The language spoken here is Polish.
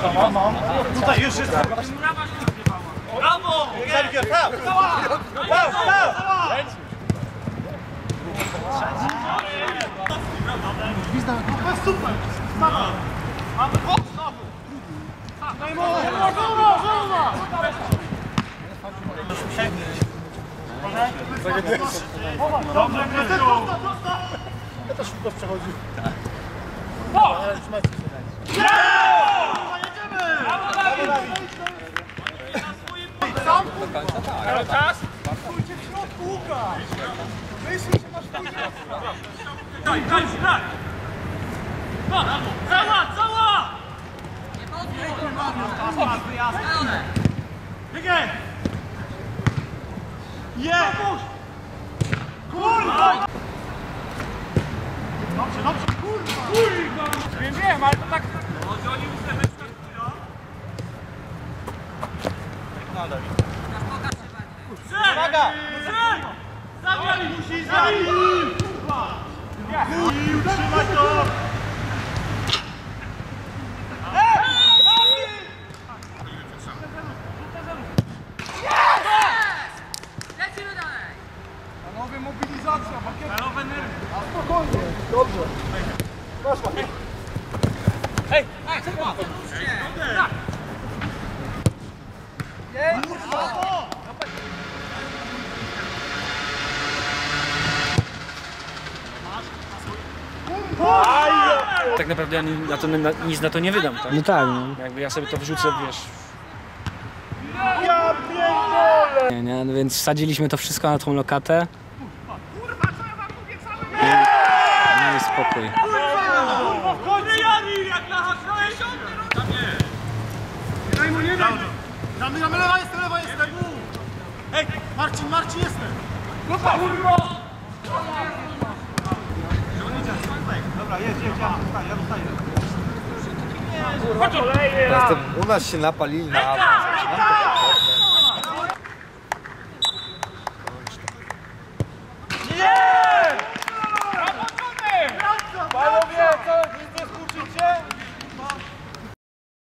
Tutaj już jest. Brawo! Sergiej, praw! Praw! Super! Mamy bok znowu! Daj mu! Dobrze, Krystiu! Ja też szybko przechodzi. Cały czas? Stójcie w środku, Łukasz! Myśli, że masz pójść. Daj! Cała! Nie podwój! Biegaj! Kurwa! Dobrze! Kurwa! Wiem, ale to tak... Chodzi oni już nie wystartują. Uwaga! Zabij! Musi zabić! Trzymaj to! Lecimy dalej! Panowie, mobilizacja, pakiet. Stalowe nerwy. Spokojnie, dobrze. Poszła. Hej! Co? Tak naprawdę ja nic na to nie wydam, tak? No tak, no. Jakby ja sobie to wrzucę, wiesz... Ja pierdolę! Nie, no więc wsadziliśmy to wszystko na tą lokatę. No i spokój. Ryjani, jak na hasłeś! Tam nie! Daj mu, nie daj! Damy, lewa jestem! Ej, Marcin jestem! Kurwa! Dobra, jedź, ja dostaję. U nas się napalili na awans.